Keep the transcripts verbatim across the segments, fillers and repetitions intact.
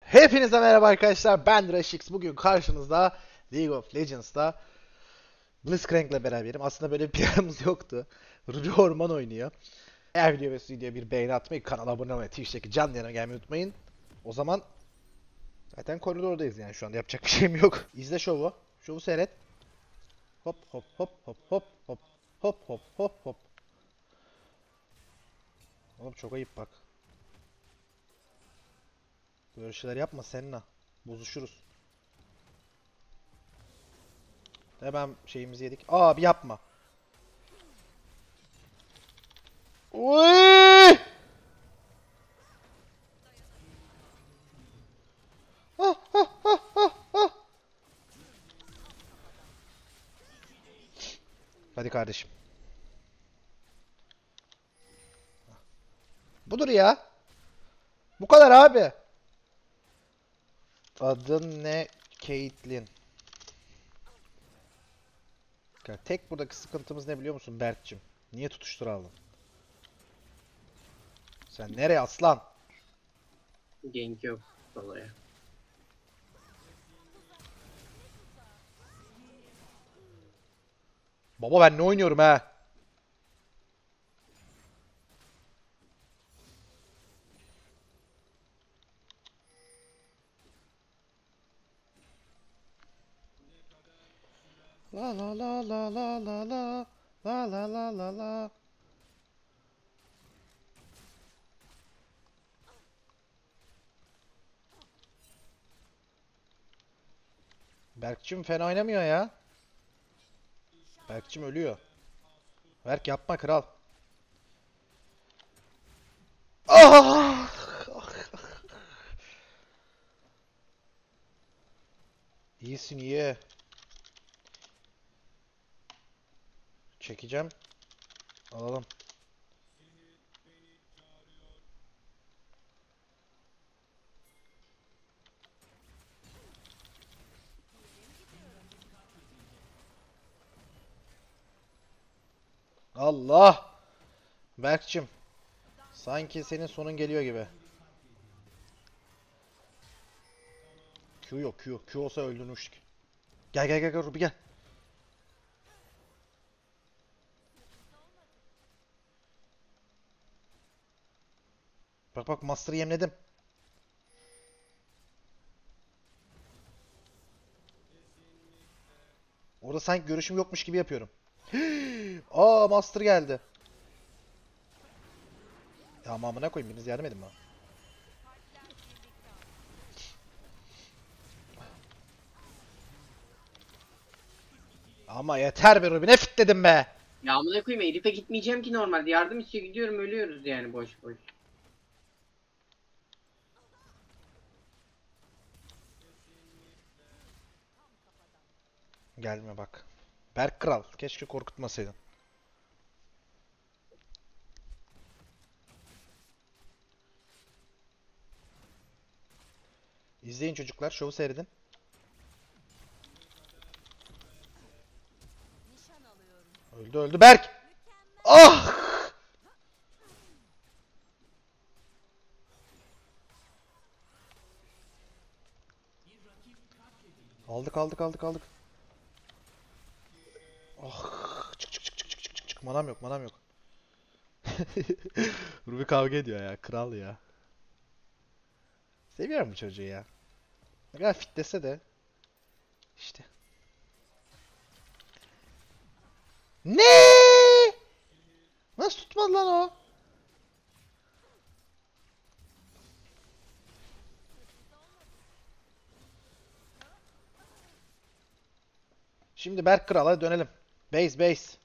Hepinize merhaba arkadaşlar. Ben Rashix. Bugün karşınızda League of Legends'ta Blitzcrank'la beraberim. Aslında böyle bir planımız yoktu. Ruby Orman oynuyor. Eğer video ve videoya bir beğeni atmayı, kanala abone olmayı, Twitch'teki canlı yayına gelmeyi unutmayın. O zaman zaten koridordayız yani şu anda yapacak bir şeyim yok. İzle şovu. Şovu seyret. Hop hop hop hop hop hop hop hop hop hop. Oğlum çok ayıp bak. Böyle şeyler yapma seninle. Bozuşuruz. Hemen şeyimizi yedik. Abi yapma. Uy! Ah, ah, ah, ah, ah. Hadi kardeşim. Budur ya. Bu kadar abi. Adın ne? Caitlyn. Tek buradaki sıkıntımız ne biliyor musun Berk'cim? Niye tutuşturaldın? Sen nereye aslan? Gank yok olaya. Baba ben ne oynuyorum ha? La la la la la la la la la la la la. Berk'cim fena oynamıyor ya. Berk'cim ölüyor. Berk yapma kral. Ah! İyisin iyi. Çekeceğim. Alalım. Allah! Berk'cim. Sanki senin sonun geliyor gibi. Q yok Q. Q olsa öldürmüştük. Gel gel gel gel Ruby gel. Bak bak Master'ı yemledim. Orada sanki görüşüm yokmuş gibi yapıyorum. Aa Master geldi. Ya ama amına koyayım biriniz yardım edin bana. Ama yeter be Ruby ne fitledim be. Ya amına koyayım Elif'e gitmeyeceğim ki normalde. Yardım istiyor gidiyorum ölüyoruz yani boş boş. Gelme bak. Berk Kral keşke korkutmasaydın. İzleyin çocuklar şovu seyredin. Öldü öldü Berk. Ah! Aldık aldık aldık aldık. Ah! Çık çık çık çık çık çık çık çık. Manam yok manam yok. Ruby kavga ediyor ya kral ya. Seviyorum bu çocuğu ya. Ne kadar fitlese de işte. Ne? Nasıl tutmadı lan o? Şimdi Berk Kral'a dönelim. Base base.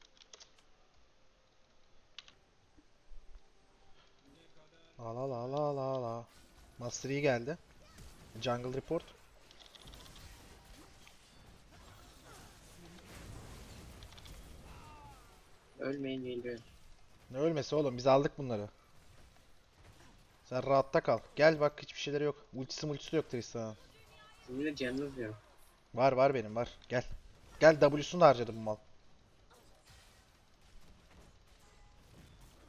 La la la la la la. Master iyi geldi. Jungle report. Ölmeyin geliyor. Ne ölmesi oğlum biz aldık bunları. Sen rahatta kal. Gel bak hiçbir şeyleri yok. Ultisi multisi yok Tristan'ın. Sizin de canınız yok. Var var benim var. Gel. Gel W'sunu da harcadı bu mal.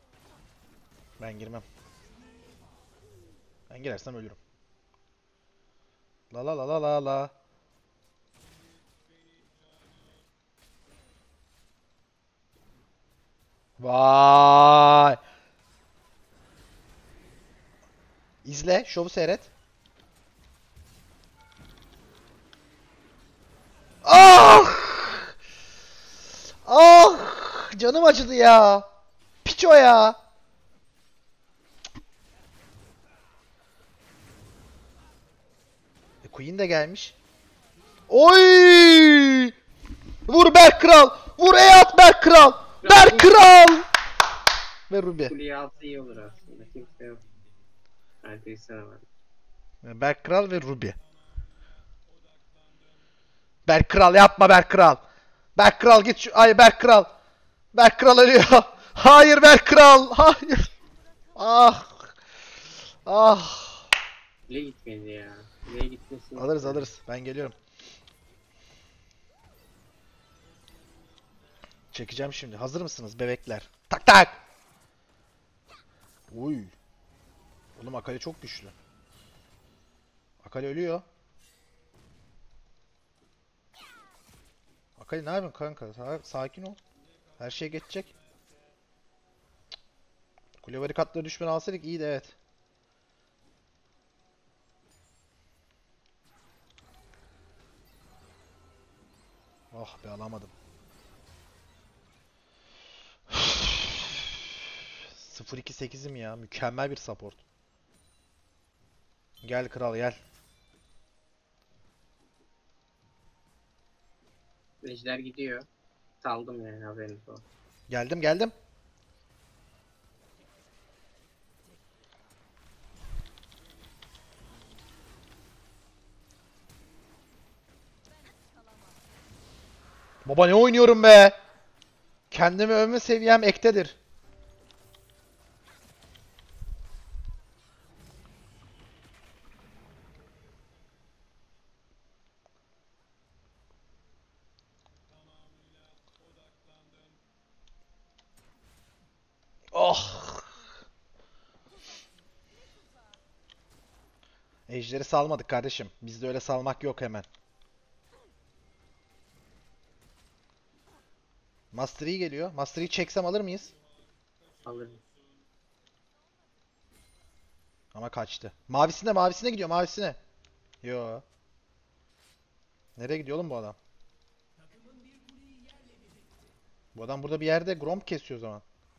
Ben girmem. Ben girersem ölürüm. La la la la la la. Vay. İzle, şovu seyret. Ah! Ah! Canım acıdı ya. Piço ya. E, Queen de gelmiş. Oy! Vur Berk Kral. Vur ey at Berk Kral. Berk Kral. Ve Ruby. Kuleye altı iyi olur aslında. Kimse yok. Hadi sana var. Berk Kral ve Ruby. Berk Kral yapma Berk Kral. Berk Kral git şu... Ay Berk Kral. Berk Kral ölüyor. Hayır Berk Kral. Hayır. Ah. Ah. Kule gitmedi ya. Kuleye gitmesin. Alırız alırız. Ben geliyorum. Çekeceğim şimdi. Hazır mısınız bebekler? Tak tak. Uy. Oğlum Akali çok güçlü. Akali ölüyor. Akali ne yapıyorsun kanka? Sa- sakin ol. Her şey geçecek. Kule barikatları düşman alsaydık iyiydi evet. Ah be alamadım. sıfır iki sekizim ya. Mükemmel bir support. Gel kral gel. Ejder gidiyor. Saldım yani haberiniz olsun. Geldim geldim. Baba ne oynuyorum be? Kendimi övme seviyem ektedir. Oh. Ejderi salmadık kardeşim. Bizde öyle salmak yok hemen. Master Yi geliyor. Master Yi çeksem alır mıyız? Alırım. Ama kaçtı. Mavisine mavisine gidiyor mavisine. Yo. Nereye gidiyor oğlum bu adam? Bu adam burada bir yerde Gromp kesiyor o zaman.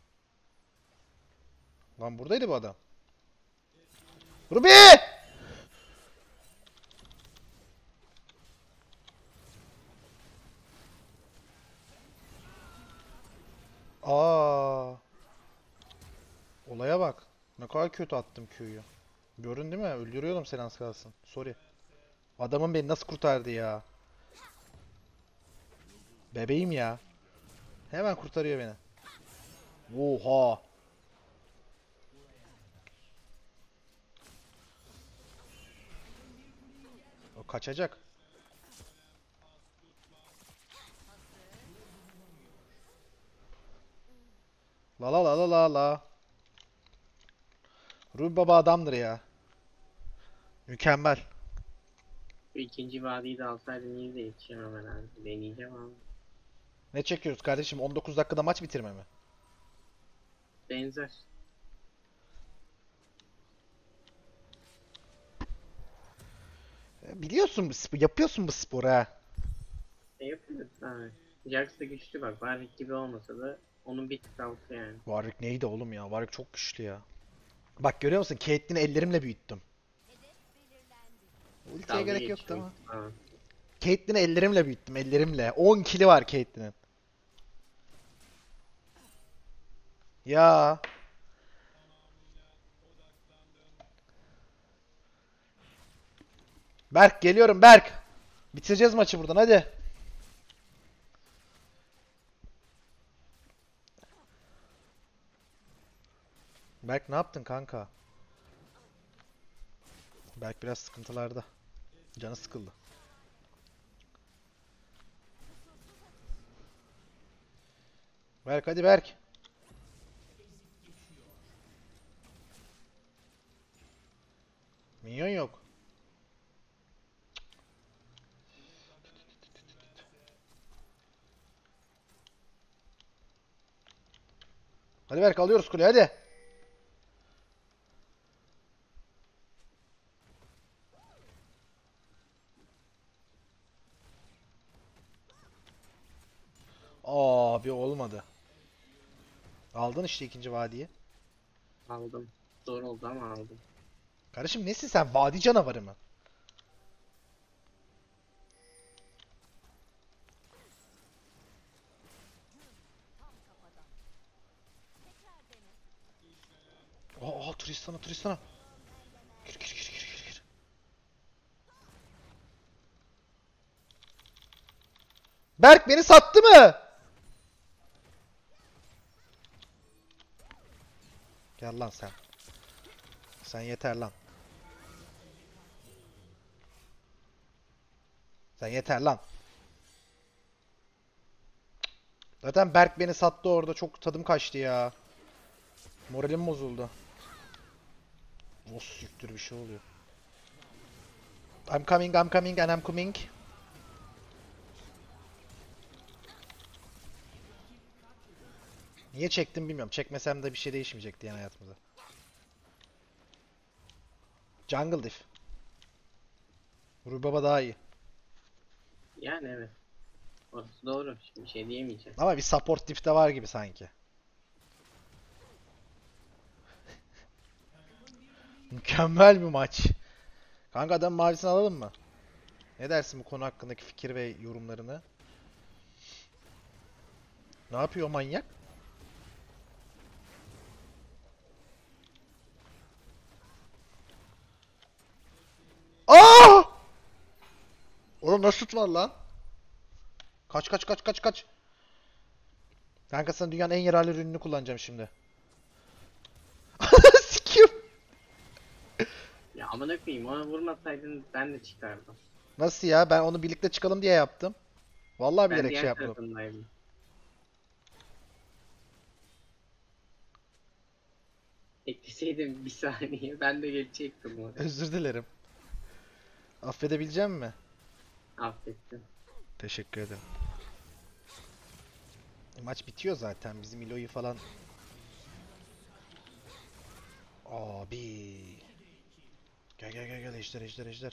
Lan buradaydı bu adam. Ruby! Aa. Olaya bak. Ne kadar kötü attım Q'yu. Görün değil mi? Öldürüyordum seni az kalsın. Sorry. Adamın beni nasıl kurtardı ya? Bebeğim ya. Hemen kurtarıyor beni. Oha. O kaçacak. La la la la la la. Ruby Baba adamdır ya. Mükemmel. Bu ikinci vadiyi de alsaydım iyi de yetişemem herhalde. Deneyeceğim ama. Ne çekiyoruz kardeşim? on dokuz dakikada maç bitirme mi? Benzer. E, Biliyorsun bu spor, yapıyorsun bu sporu ha. E yapıyoruz abi. Jax da güçlü bak. Warwick gibi olmasa da onun bir tık altı yani. Warwick neydi oğlum ya? Warwick çok güçlü ya. Bak görüyor musun? Caitlyn'i ellerimle büyüttüm. Ultiye Dalga gerek yoktu geçiyor. ama. Aa, Caitlyn'i ellerimle büyüttüm, ellerimle. on kili var Caitlyn'in. Ya. Berk geliyorum Berk. Bitireceğiz maçı buradan hadi. Berk ne yaptın kanka? Berk biraz sıkıntılarda. Canı sıkıldı. Berk hadi Berk. Minyon yok. Hadi Berk alıyoruz kuleyi hadi. Abi olmadı. Aldın işte ikinci vadiyi. Aldım. Zor oldu ama aldım. Kardeşim nesin sen? Vadi canavarı mı? Aa, aa Tristan'a Tristan'a. Gir gir gir gir gir gir. Berk beni sattı mı? Gel lan sen. Sen yeter lan. Sen yeter lan. Zaten Berk beni sattı orada. Çok tadım kaçtı ya. Moralim bozuldu. O siktir bir şey oluyor. I'm coming, I'm coming and I'm coming. Niye çektim bilmiyorum. Çekmesem de bir şey değişmeyecekti yani hayatımda. Jungle diff. Rubaba daha iyi. Yani evet. Orası doğru. Şimdi bir şey diyemeyeceğim. Ama bir support diff de var gibi sanki. Mükemmel bir maç. Kanka adam mavisini alalım mı? Ne dersin bu konu hakkındaki fikir ve yorumlarını? Ne yapıyor o manyak? Aa! Oğlum nasıl tutmadı lan? Kaç kaç kaç kaç kaç. Kanka sana dünyanın en yararlı ürününü kullanacağım şimdi. Sikiyorum. Ya amına koyayım, ona vurmasaydın ben de çıkardım. Nasıl ya? Ben onu birlikte çıkalım diye yaptım. Vallahi Ben bilerek şey diğer yapmadım. tarafındaydım. Ekleseydim bir saniye ben de geçecektim oraya. Özür dilerim. Affedebileceğim mi? Affettim. Teşekkür ederim. E, maç bitiyor zaten. Bizim İlo'yu falan... Abi. Gel gel gel gel ejder ejder ejder.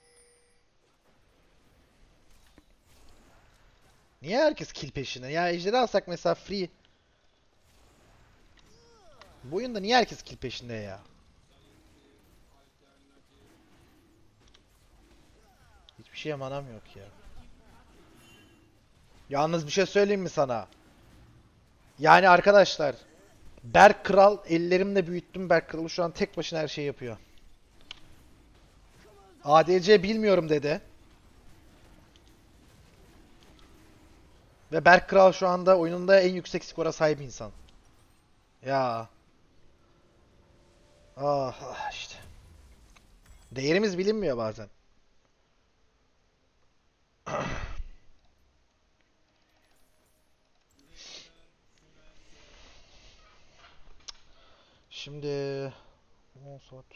Niye herkes kill peşinde? Ya ejderi alsak mesela free. Bu oyunda niye herkes kill peşinde ya? Hiçbir şeye manam yok ya. Yalnız bir şey söyleyeyim mi sana? Yani arkadaşlar, Berk Kral ellerimle büyüttüm. Berk Kralı şu an tek başına her şeyi yapıyor. A D C bilmiyorum dedi. Ve Berk Kral şu anda oyununda en yüksek skora sahip insan. Ya. Ah, ah işte. Değerimiz bilinmiyor bazen. Şimdi on saat.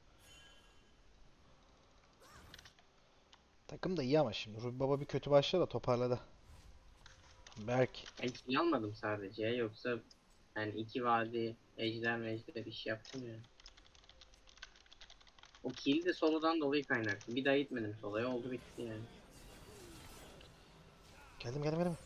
Takım da iyi ama şimdi. Ruby Baba bir kötü başladı da toparladı. Berk. Ben kill almadım sadece, yoksa yani iki vadi ejder mejder iş yaptım ya. O kill de solodan dolayı kaynaklı. Bir daha gitmedim soloya, oldu bitti yani. Geldim geldim geldim.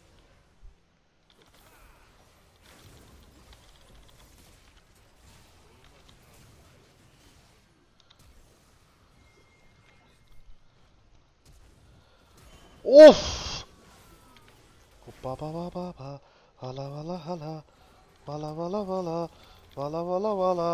Of! Hoppa ba ba ba ba. Hala vala hala. Vala vala vala. Vala vala vala.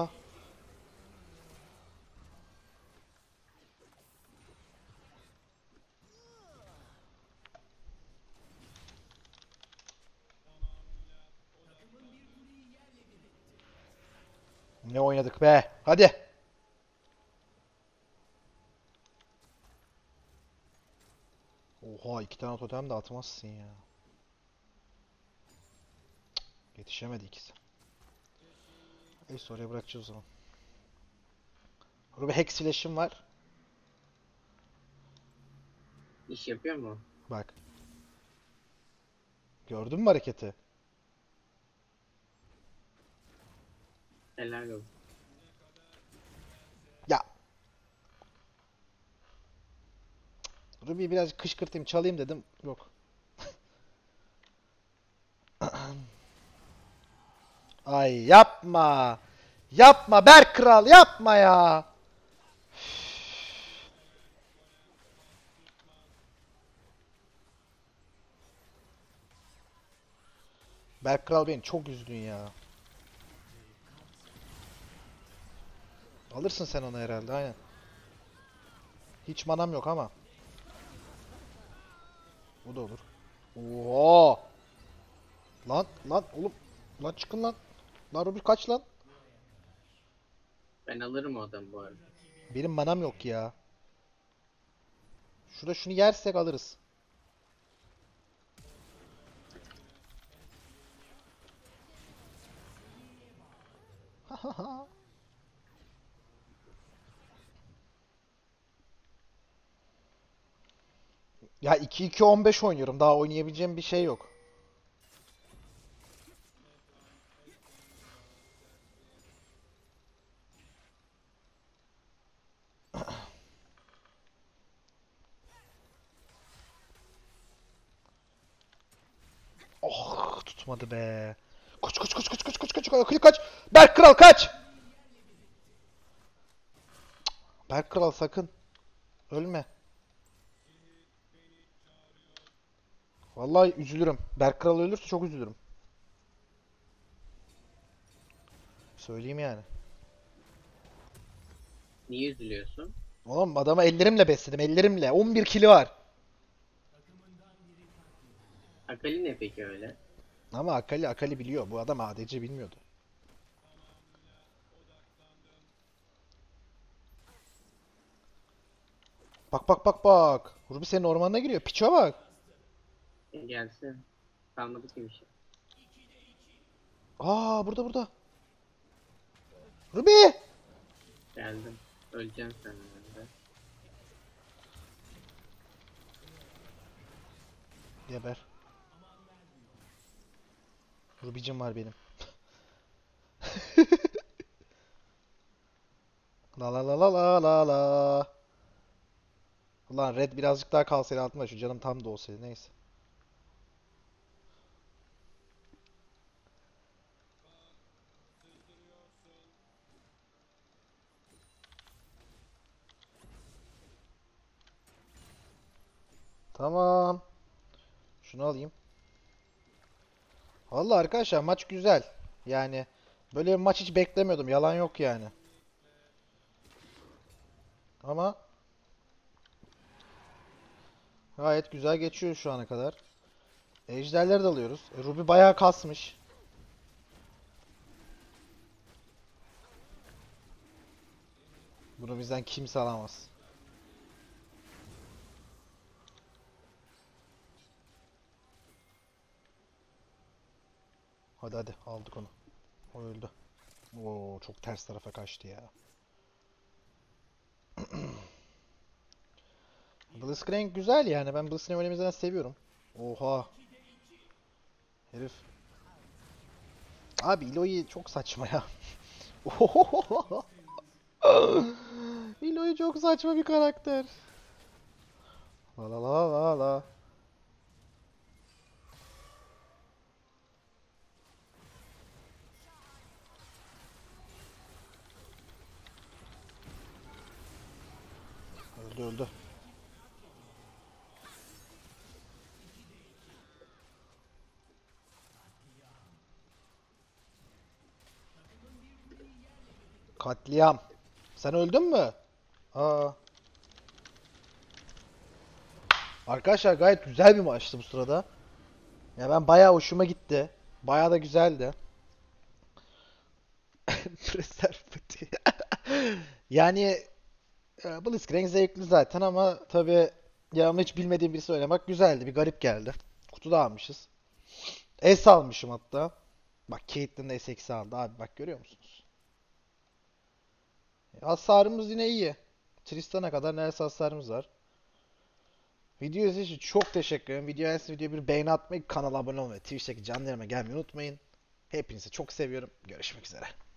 Ne oynadık be? Hadi. Oha iki tane totem de atmazsın ya. Cık, yetişemedi ikisi. Neyse oraya bırakacağız o zaman. Burada bir Hex Flash'im var. İş yapıyor mu? Bak. Gördün mü hareketi? Helal olsun. Ya. Ruby'yi biraz kışkırtayım, çalayım dedim. Yok. Ay yapma. Yapma Berk Kral, yapma ya. Berk Kral beni çok üzdün ya. Alırsın sen onu herhalde, aynen. Hiç manam yok ama. Bu da olur. Oo! Lan lan oğlum. Lan çıkın lan. Lan Ruby kaç lan? Ben alırım o adamı bu arada. Benim manam yok ya. Şurada şunu yersek alırız. Ya iki iki on beş oynuyorum. Daha oynayabileceğim bir şey yok. Oh, tutmadı be. Koş koş koş koş koş koş koş koş kaç. Berk Kral kaç. Berk Kral sakın ölme. Vallahi üzülürüm. Berk Kral ölürse çok üzülürüm. Söyleyeyim yani. Niye üzülüyorsun? Oğlum adamı ellerimle besledim, ellerimle. on bir kili var. Akali ne peki öyle? Ama Akali Akali biliyor. Bu adam A D C bilmiyordu. Bak bak bak bak. Ruby senin ormanına giriyor. Piçe bak. E, gelsin. Kalmadı ki bir şey. Aa, burada burada. Ruby! Geldim. Öleceksin sen herhalde. Geber. Ruby'cim var benim. La la la la la la la. Ulan Red birazcık daha kalsaydı altında, şu canım tam da olsaydı, neyse. Tamam. Şunu alayım. Vallahi arkadaşlar maç güzel. Yani böyle bir maç hiç beklemiyordum. Yalan yok yani. Ama gayet güzel geçiyor şu ana kadar. Ejderleri de alıyoruz. E, Ruby bayağı kasmış. Bunu bizden kimse alamaz. Hadi hadi aldık onu. O öldü. Oo, çok ters tarafa kaçtı ya. Blitzcrank güzel yani. Ben Blitzcrank oynamayı seviyorum. Oha. Herif. Abi Eloy çok saçma ya. Eloy çok saçma bir karakter. La la la la la. Öldü öldü. Katliam. Sen öldün mü? Aa. Arkadaşlar gayet güzel bir maçtı bu sırada. Ya ben bayağı hoşuma gitti. Bayağı da güzeldi. Preserve pati. Yani e, Blitzcrank zevkli zaten ama tabi yanımda hiç bilmediğim birisi oynamak güzeldi. Bir garip geldi. Kutuda almışız. S almışım hatta. Bak Caitlyn S eksi aldı abi, bak görüyor musunuz? E, Hasarımız yine iyi. Tristan'a kadar neredeyse hasarımız var. Video izlediğiniz için çok teşekkür ederim. Video beğendiyseniz videoya bir beğeni atmayı, kanala abone olmayı, Twitch'teki canlı yayınıma gelmeyi unutmayın. Hepinizi çok seviyorum. Görüşmek üzere.